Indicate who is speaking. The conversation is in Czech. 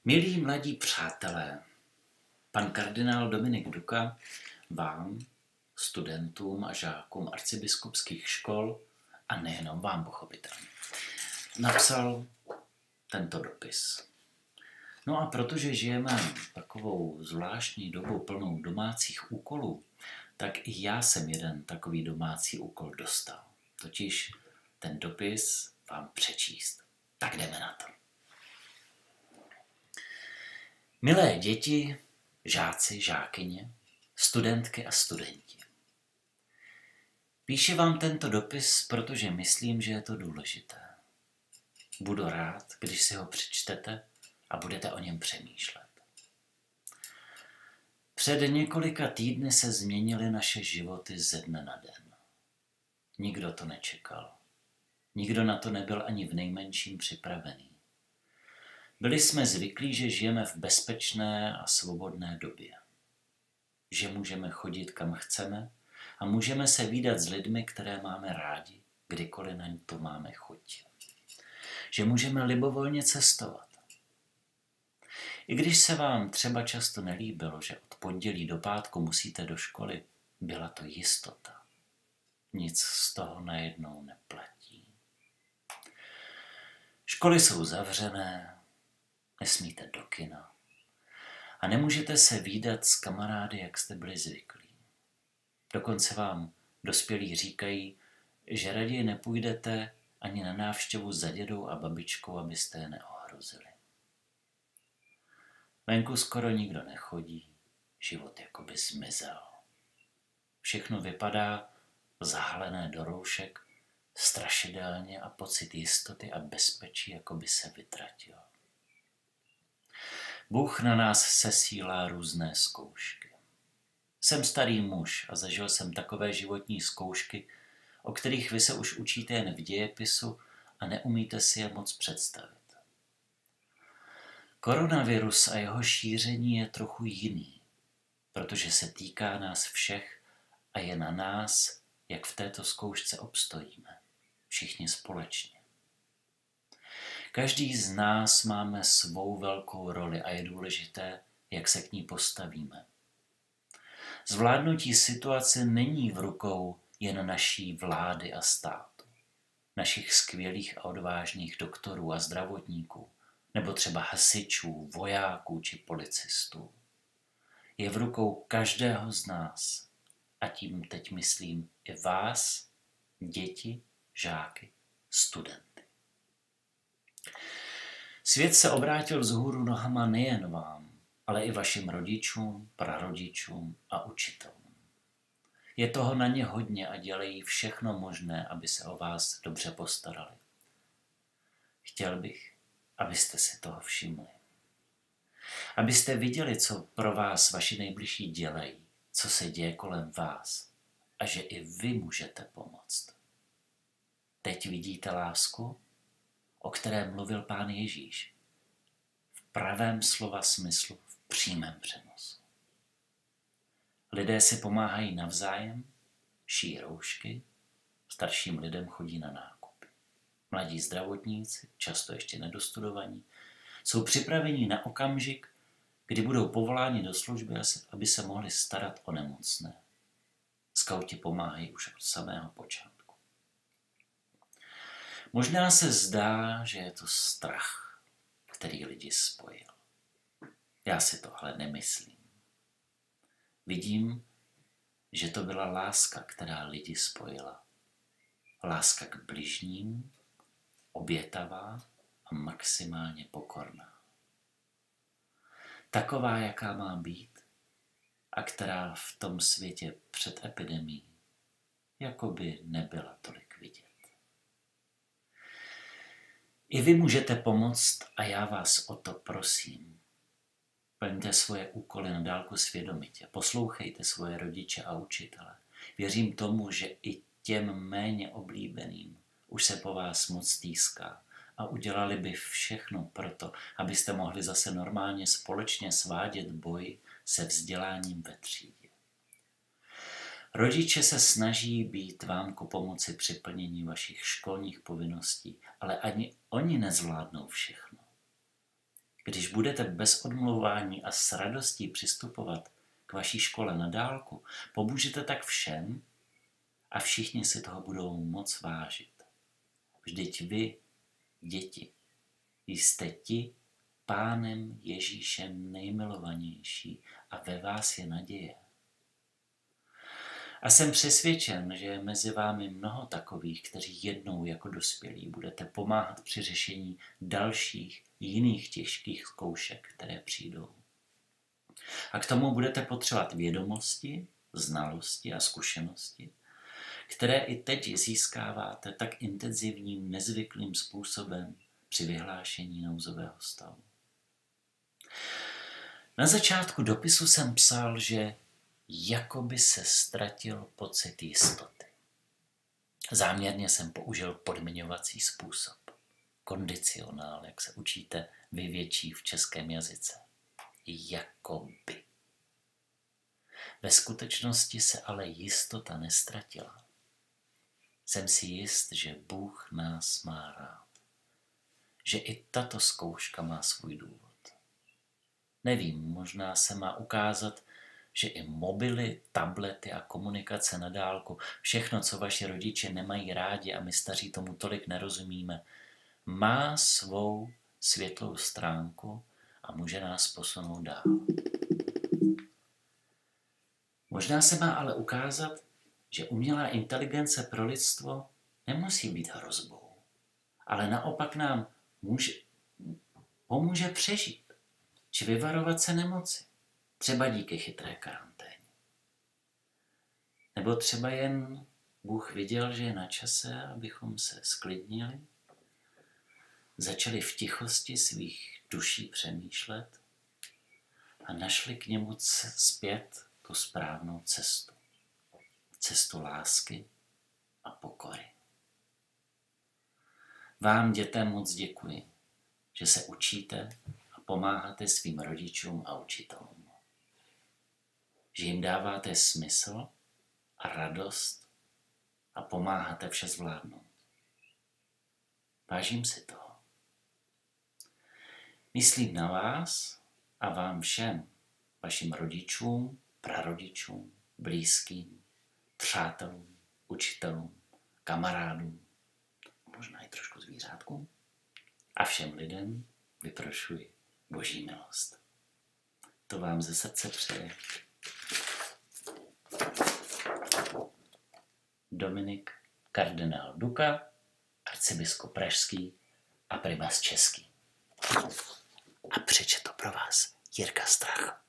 Speaker 1: Milí mladí přátelé, pan kardinál Dominik Duka vám, studentům a žákům arcibiskupských škol, a nejenom vám pochopitelně, napsal tento dopis. No a protože žijeme takovou zvláštní dobu plnou domácích úkolů, tak i já jsem jeden takový domácí úkol dostal. Totiž ten dopis vám přečíst. Tak jdeme na to. Milé děti, žáci, žákyně, studentky a studenti. Píši vám tento dopis, protože myslím, že je to důležité. Budu rád, když si ho přečtete a budete o něm přemýšlet. Před několika týdny se změnily naše životy ze dne na den. Nikdo to nečekal. Nikdo na to nebyl ani v nejmenším připravený. Byli jsme zvyklí, že žijeme v bezpečné a svobodné době. Že můžeme chodit kam chceme a můžeme se vídat s lidmi, které máme rádi, kdykoliv na to máme chuť. Že můžeme libovolně cestovat. I když se vám třeba často nelíbilo, že od pondělí do pátku musíte do školy, byla to jistota. Nic z toho najednou neplatí. Školy jsou zavřené, nesmíte do kina a nemůžete se vídat s kamarády, jak jste byli zvyklí. Dokonce vám dospělí říkají, že raději nepůjdete ani na návštěvu za dědou a babičkou, abyste je neohrozili. Venku skoro nikdo nechodí, život jakoby zmizel. Všechno vypadá zahalené do roušek, strašidelně a pocit jistoty a bezpečí jakoby se vytratil. Bůh na nás sesílá různé zkoušky. Jsem starý muž a zažil jsem takové životní zkoušky, o kterých vy se už učíte jen v dějepisu a neumíte si je moc představit. Koronavirus a jeho šíření je trochu jiný, protože se týká nás všech a je na nás, jak v této zkoušce obstojíme. Všichni společně. Každý z nás máme svou velkou roli a je důležité, jak se k ní postavíme. Zvládnutí situace není v rukou jen naší vlády a státu, našich skvělých a odvážných doktorů a zdravotníků, nebo třeba hasičů, vojáků či policistů. Je v rukou každého z nás, a tím teď myslím i vás, děti, žáky, studenty. Svět se obrátil vzhůru nohama nejen vám, ale i vašim rodičům, prarodičům a učitelům. Je toho na ně hodně a dělají všechno možné, aby se o vás dobře postarali. Chtěl bych, abyste si toho všimli. Abyste viděli, co pro vás vaši nejbližší dělají, co se děje kolem vás a že i vy můžete pomoct. Teď vidíte lásku, o které mluvil Pán Ježíš. V pravém slova smyslu, v přímém přenosu. Lidé si pomáhají navzájem, šijí roušky, starším lidem chodí na nákupy. Mladí zdravotníci, často ještě nedostudovaní, jsou připraveni na okamžik, kdy budou povoláni do služby, aby se mohli starat o nemocné. Skauti pomáhají už od samého počátku. Možná se zdá, že je to strach, který lidi spojil. Já si to ale nemyslím. Vidím, že to byla láska, která lidi spojila. Láska k bližním, obětavá a maximálně pokorná. Taková, jaká má být a která v tom světě před epidemií jakoby nebyla tolik vidět. I vy můžete pomoct a já vás o to prosím. Plňte svoje úkoly na dálku svědomitě. Poslouchejte svoje rodiče a učitele. Věřím tomu, že i těm méně oblíbeným už se po vás moc stýská a udělali by všechno proto, abyste mohli zase normálně společně svádět boj se vzděláním ve třídě. Rodiče se snaží být vám ku pomoci při plnění vašich školních povinností, ale ani oni nezvládnou všechno. Když budete bez odmlouvání a s radostí přistupovat k vaší škole na dálku, pomůžete tak všem a všichni si toho budou moc vážit. Vždyť vy, děti, jste ti Pánem Ježíšem nejmilovanější a ve vás je naděje. A jsem přesvědčen, že je mezi vámi mnoho takových, kteří jednou jako dospělí budete pomáhat při řešení dalších jiných těžkých zkoušek, které přijdou. A k tomu budete potřebovat vědomosti, znalosti a zkušenosti, které i teď získáváte tak intenzivním, nezvyklým způsobem při vyhlášení nouzového stavu. Na začátku dopisu jsem psal, že jakoby se ztratil pocit jistoty. Záměrně jsem použil podmiňovací způsob. Kondicionál, jak se učíte vy větší v českém jazyce. Jakoby. Ve skutečnosti se ale jistota nestratila. Jsem si jist, že Bůh nás má rád. Že i tato zkouška má svůj důvod. Nevím, možná se má ukázat, že i mobily, tablety a komunikace na dálku, všechno, co vaši rodiče nemají rádi a my staří tomu tolik nerozumíme, má svou světlou stránku a může nás posunout dál. Možná se má ale ukázat, že umělá inteligence pro lidstvo nemusí být hrozbou, ale naopak nám pomůže přežít či vyvarovat se nemoci, třeba díky chytré karanténě. Nebo třeba jen Bůh viděl, že je na čase, abychom se sklidnili, začali v tichosti svých duší přemýšlet a našli k němu zpět tu správnou cestu. Cestu lásky a pokory. Vám, dětem, moc děkuji, že se učíte a pomáháte svým rodičům a učitelům. Že jim dáváte smysl a radost a pomáháte vše zvládnout. Vážím si toho. Myslím na vás a vám všem, vašim rodičům, prarodičům, blízkým, přátelům, učitelům, kamarádům, možná i trošku zvířátkům a všem lidem vyprošuji Boží milost. To vám ze srdce přeje Dominik kardinál Duka, arcibiskup pražský a primas český. A přečte to pro vás Jirka Strach.